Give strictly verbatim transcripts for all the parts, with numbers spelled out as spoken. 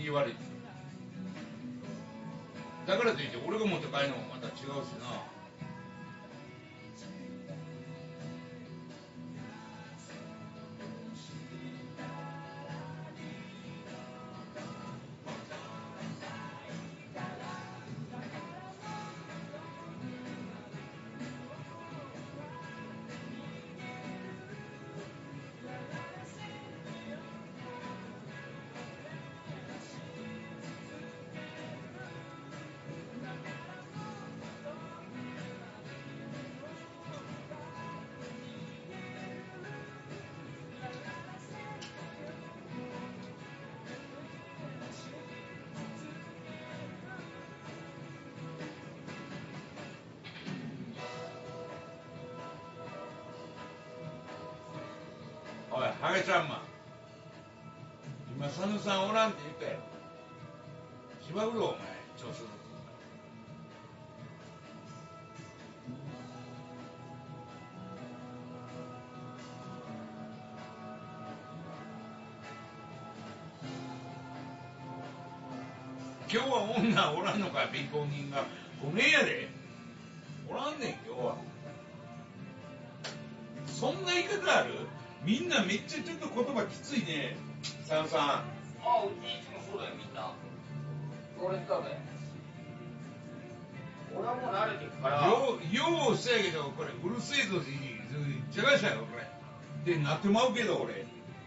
気悪い。だからといって俺が持って帰るのもまた違うしな。おい、ハゲちゃんマン。今、佐野さんおらんって言ったよ。しばくろ、お前、調子乗って。今日は女おらんのか、貧乏人が。ごめんやで。おらんねん、今日は。そんな言い方ある？みんなめっちゃちょっと言葉きついね。佐野さん。 ああ、うちいつもそうだよ、みんな。それだぜ。俺はもう慣れてるから。 よう、ようせやけど、これ、うるせえぞ、じじゃがしゃよ、これ。ってなってまうけど、俺。うん。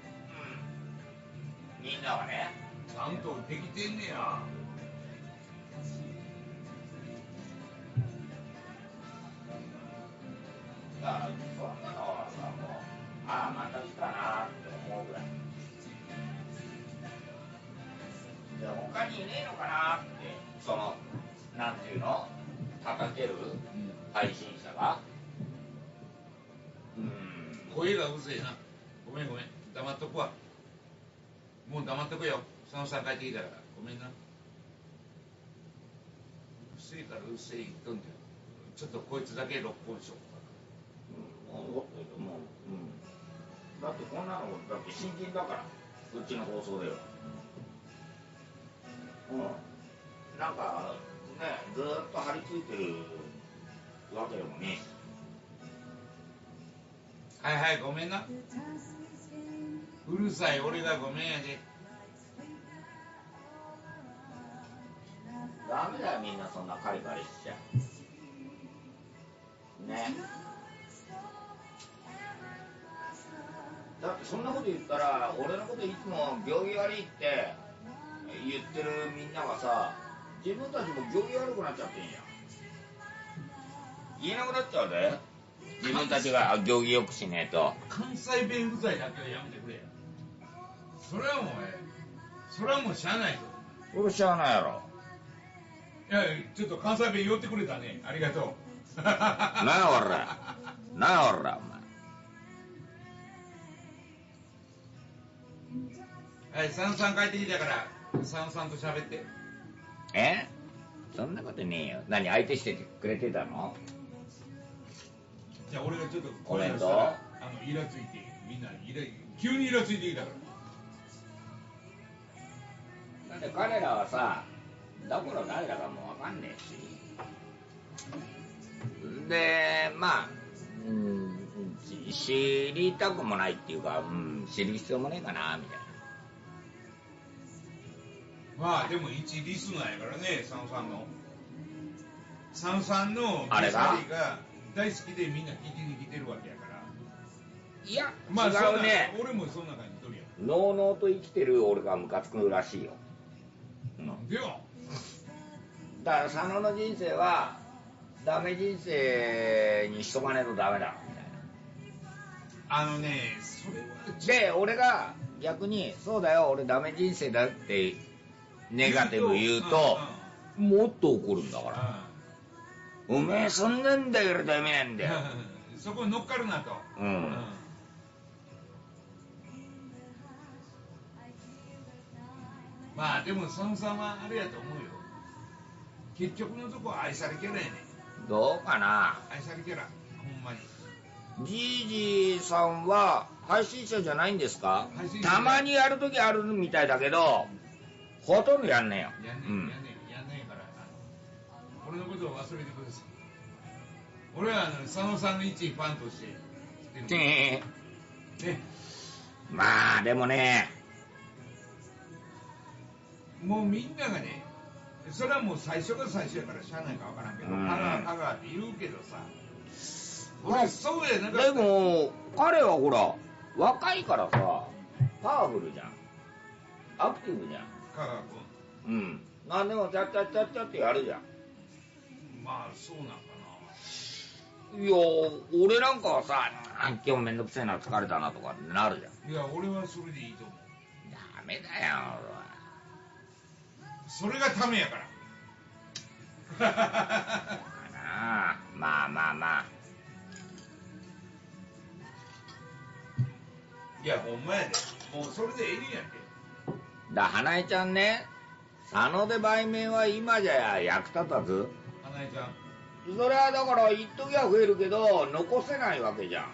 みんなはね。 ちゃんとできてんねや。 だから、そんなのはさ、もう、ああ、また来たなって思うぐらい。で、他にいねえのかなって、その、なんていうの叩ける配信者が。 うん。声がうぜえな。ごめんごめん。黙っとくわ。もう黙っとくよ。佐野さん帰ってきたから。ごめんな。うるせえからうるせえ言っとんじゃん。ちょっとこいつだけ六本しよう。 うん、もう、もう、うん。だってこんなの、だって新人だから、うちの放送では。うん。なんか、ね、ずーっと張り付いてるわけでもねえし。 はいはい、ごめんな。うるさい俺がごめんやで。 ダメだよ、みんなそんなカリカリしちゃ。ね。だってそんなこと言ったら、俺のこといつも行儀悪いって言ってるみんながさ、自分たちも行儀悪くなっちゃってんや。言えなくなっちゃうで。自分たちが行儀よくしねえと。 関西弁うざいだけはやめてくれや。それはもうえそれはもうしゃあないぞ。 俺しゃあないやろ。 いや、ちょっと関西弁言ってくれたね。ありがとう。 なあおら。なあおら、お前。はい、佐野さん帰ってきたから佐野さんと喋って。 え？そんなことねえよ。何、相手してくれてたの？ じゃあ俺がちょっとコメント？ あのイラついてみんなイラ急にイラついてきたから。 だって彼らはさ、どこの誰だかもわかんねえし。で、まあ、うん、知りたくもないっていうか、うん、知る必要もねえかなみたいな。 まあでも一リスナーやからね、佐野さんの佐野さんのあれが大好きでみんな聞いてに来てるわけやから。 いや、 まあ、 違うね。 俺もそんな感じとるやん。 のうのうと生きてる俺がムカつくらしいよ。 なんでよ。 だから佐野の人生はダメ人生にしとかねえとダメだみたいな。 あのね、それはで、俺が逆にそうだよ、俺ダメ人生だってネガティブ言うと、うんうん、もっと怒るんだから、うん、おめえそんなんだからダメなんだよ。 そこに乗っかるなと。 うん、うん、 まあでも佐野さんはあれやと思うよ。結局のとこは愛されキャラやねん。 どうかな。 愛されキャラ、ほんまに。 じいじさんは配信者じゃないんですか？たまにやるときあるみたいだけど、 ほとんどやんねえよ。 やんねえ、 うん、 やんねえ、やんねえから、あの俺のことを忘れてください。俺はあの佐野さんの一ファンとして知ってるね。 まあでもね、 もうみんながね、それはもう最初が最初やからしゃあないかわからんけど、 うん、 パガーパガーって言うけどさ、 まあ、 俺そうやなかった。 でも彼はほら若いからさ、パワフルじゃん、アクティブじゃん、 香川君。 うん、何でもちゃっちゃっちゃっちゃってやるじゃん。 まあそうなんかいや俺なんかはさ、今日めんどくせえな、疲れたなとかってなるじゃん。 な。いや俺はそれでいいと思う。 ダメだよ俺は。 それがためやからかな。まあまあまあ、 いやほんまやで、もうそれでええねんやって。 だ花江ちゃんね、佐野で売名は今じゃ役立たず。 花江ちゃん、 それはだから一時は増えるけど残せないわけじゃん。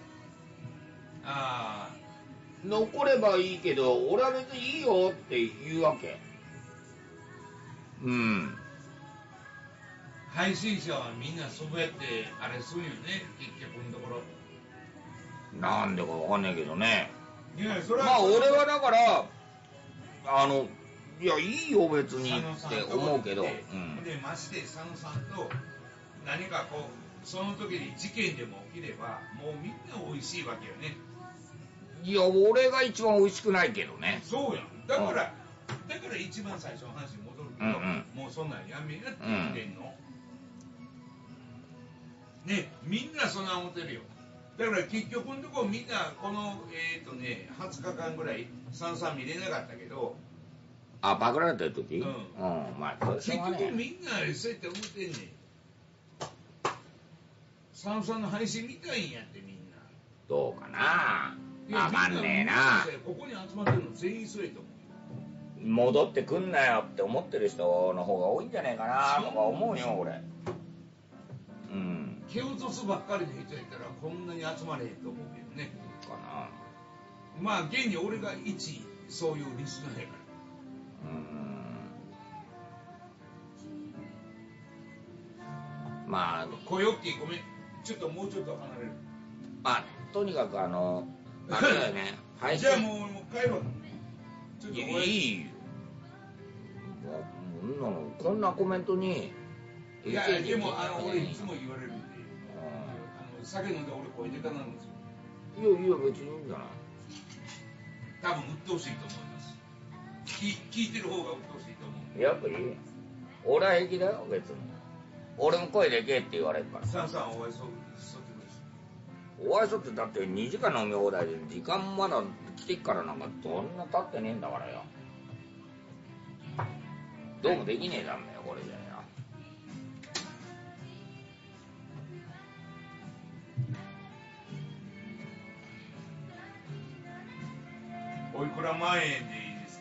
ああ、 残ればいいけど俺は別にいいよって言うわけ。うん、 配信者はみんなそうやってあれするよね、結局のところ。 なんでかわかんないけどね。 いやそれはまあ俺はだからあのいやいいよ別にって思うけど、うん、 でまして佐野さんと何かこうその時に事件でも起きればもうみんな美味しいわけよね。 いや俺が一番美味しくないけどね。 そうやん、だから、うん、だから一番最初の話に戻るけど、うんうん、もうそんなんやめやって言ってんの、うん、ね、みんなそんな思ってるよ。だから結局のところみんなこのえっ、ー、とねはつかかんぐらいさんさん見れなかったけど、 あ、パクられてる時、うん、うん、 まあ結局みんなそうやって思ってんねん。佐野さんの配信見たいんやってみんな。 どうかな、わかんねえな。 ここに集まってるの全員そうやと思う。 戻ってくんなよって思ってる人の方が多いんじゃねえかなとか思うよ俺。うん。 蹴落とすばっかりの人やったらこんなに集まれへんと思うけどね。 かな。 まあ現に俺が一そういうリスナーやから。 うん。まあ声大きい、ごめん。ちょっともうちょっと離れる。 まあとにかくあのあれだよね。 配信じゃあもうもう帰ろう。 ちょっといいよ。こんなのこんなコメントに。 いやでもあの俺いつも言われるんで、あの酒飲んで俺声出たなるんですよ。 いやいや別にいいんじゃない。 多分鬱陶しいと思います。聞, 聞いてる方が鬱陶しいと思う。 やっぱり俺は平気だよ別に。俺も声でけえって言われるから。 さんさんお会いしとってくれし。 お会いしとってだってにじかん飲み放題で時間まだ来てっからなんかどんな経ってねえんだからよ。どうもできねえだんだよこれじゃよ。 おいくら万円でいいですか。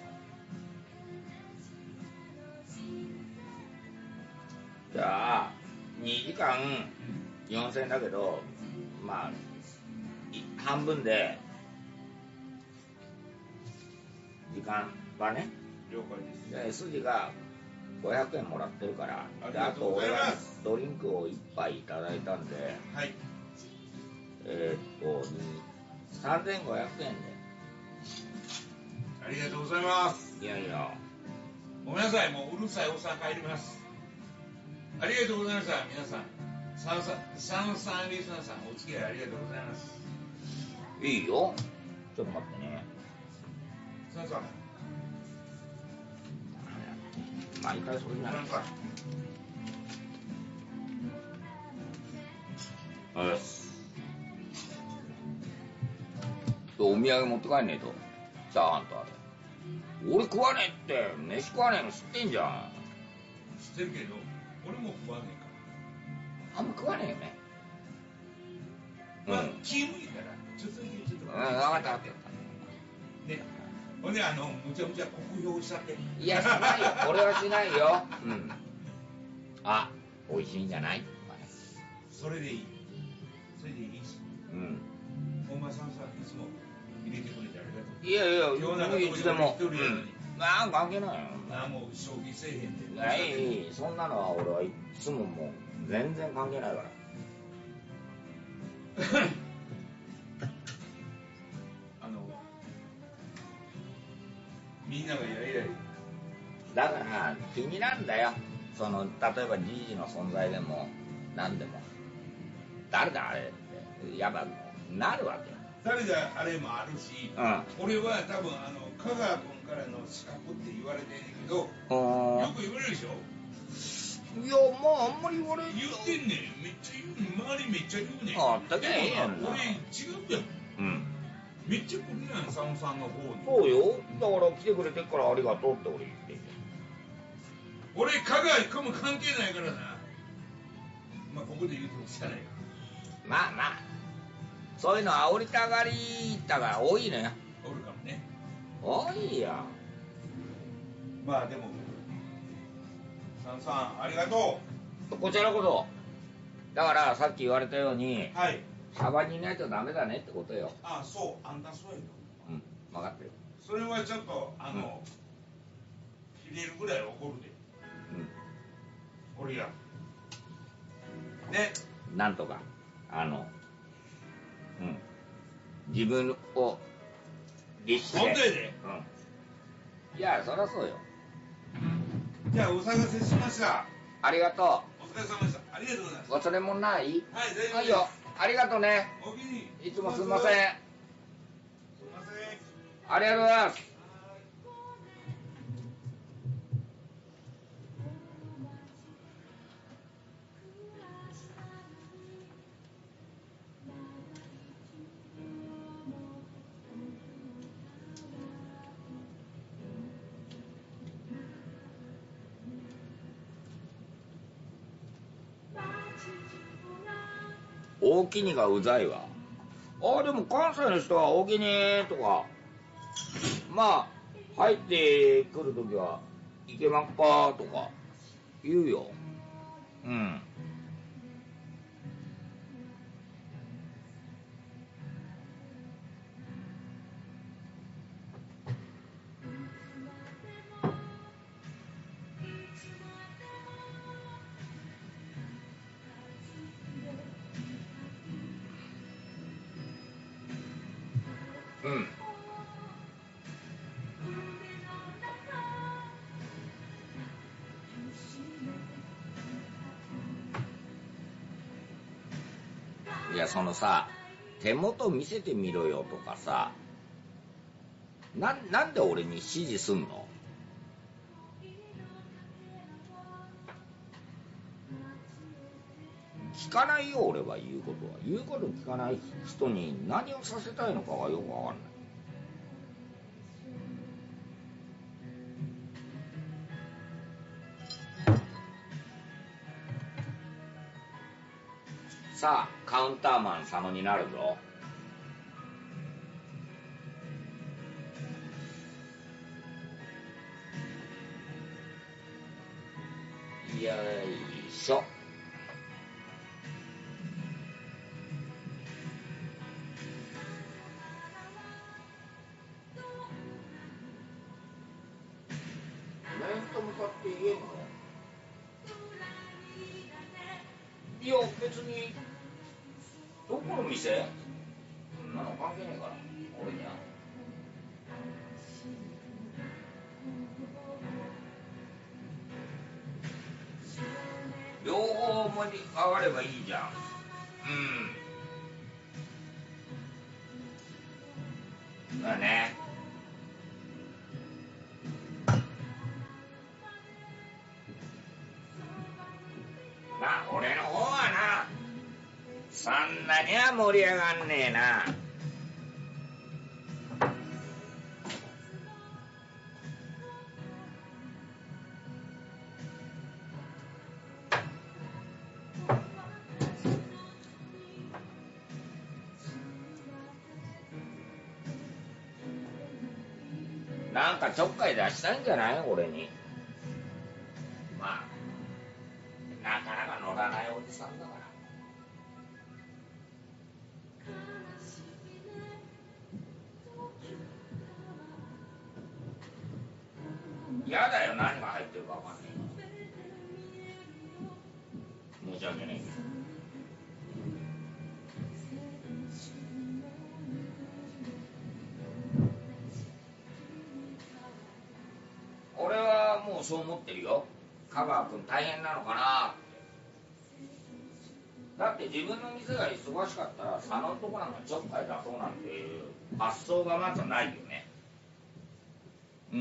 じゃあにじかんよんせんえんだけど、まあ半分で時間はね、 了解です。 で筋がごひゃくえんもらってるから、 ありがとうございます。 ドリンクをいっぱいいただいたんで、 はい、 えー、っとさんぜんごひゃくえんで。 ありがとうございます。 いやいやごめんなさい、もううるさいおっさん帰ります。ありがとうございました。皆さんサンサンサンリスナーさんお付き合いありがとうございます。 いいよ、ちょっと待ってね。 サンさん毎回それじゃないですか。よし、お土産持って帰んねえと。チャーハンとあれ俺食わねえって。飯食わねえの知ってんじゃん。 知ってるけど俺も食わねえから。 あんま食わねえよね。 まあ、うん、気向いたらちょっとだけちょっと分かった分かったね。ほんであのむちゃむちゃ酷評しちゃって。 いやしないよ俺はしないよ。うん、あ、美味しいんじゃないとかね。 それでいい、それでいいし。うん、お前さんさいつも入れてくれてありがとう。 いやいや、 今日なんかいつでも一人やのに、 まあ関係ないよ。 あもう消費せえへんで。 はい、そんなのは俺はいつももう全然関係ないから。 あのみんながやりやり。 だから気になるんだよ。その例えばじいじの存在でも何でも誰だあれってやっぱなるわけ。 誰だあれもあるし、うん、俺は多分あの香川君からの資格って言われてるけど、よく言われるでしょ。 いやまああんまり言われる。 言ってんねん、めっちゃ言う、周りめっちゃ言うねん。 あだけええやんな。 俺違うやん。うん。めっちゃ来るやん、佐野さんの方に。 そうよ。だから来てくれてからありがとうって俺言ってんじゃん。 俺香川一個も関係ないからな。まあここで言うともしかないから。 まあまあそういうの煽りたがりだから多いのよ。 おるかもね。 多いよ。 まあでも佐野さんありがとう。こちらこそ。だからさっき言われたように、 はい、 シャバにいないとダメだねってことよ。 ああそうあんたそうやと。 うん分かってる。 それはちょっとあの、うん、切れるぐらい怒るで。うん。俺や。ね。 なんとかあのうん自分を律して。 本当やで。 うん。いやそりゃそうよ。 じゃあお騒がせしました。 ありがとう。 お疲れ様でした。ありがとうございます。 忘れ物ない？はい、 大丈夫です。 はいよ。ありがとうね。 お気に。 いつもすみません。すみません。 ありがとうございます。大きにがうざいわ。あでも関西の人は大きにとかまあ入ってくるときはいけまっかとか言うよ。うんうんいやそのさ手元見せてみろよとかさ な, なんで俺に指示すんの？聞かないよ俺は言うことは。言うこと聞かない人に何をさせたいのかがよくわかんない。さあカウンターマン佐野になるぞ。よいしょ。面と向かって言えんの？いや別にどこの店？そんなの関係ねえから俺には。両方盛り上がればいいじゃん。うんだね。まあ俺の方はなそんなには盛り上がんねえな。なんかちょっかい出したいんじゃない俺に。まあなかなか乗らないおじさんだから。 ちゃうんじゃないけど。俺はもうそう思ってるよ。香川君大変なのかなって。だって自分の店が忙しかったら佐野のとこなんかちょっかい出そうなんていう発想がまずないよね。うん、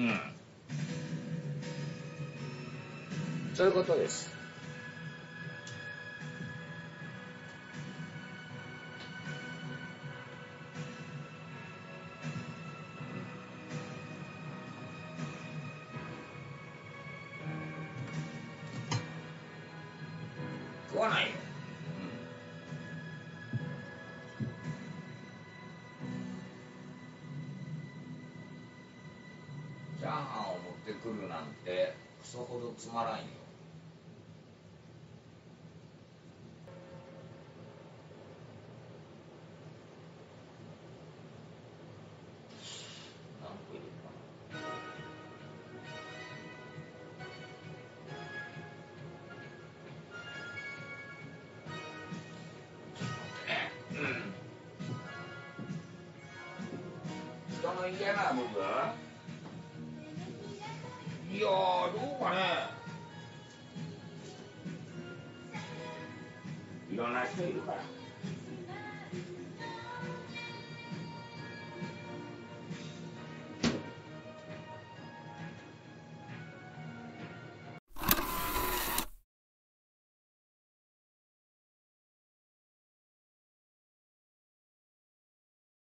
そういうことです。食わないよ。チャーハンを持ってくるなんてクソほどつまらんよ。何個入れるかな。うん。人の嫌な部分、いやーどうかね。いろんな人いるから。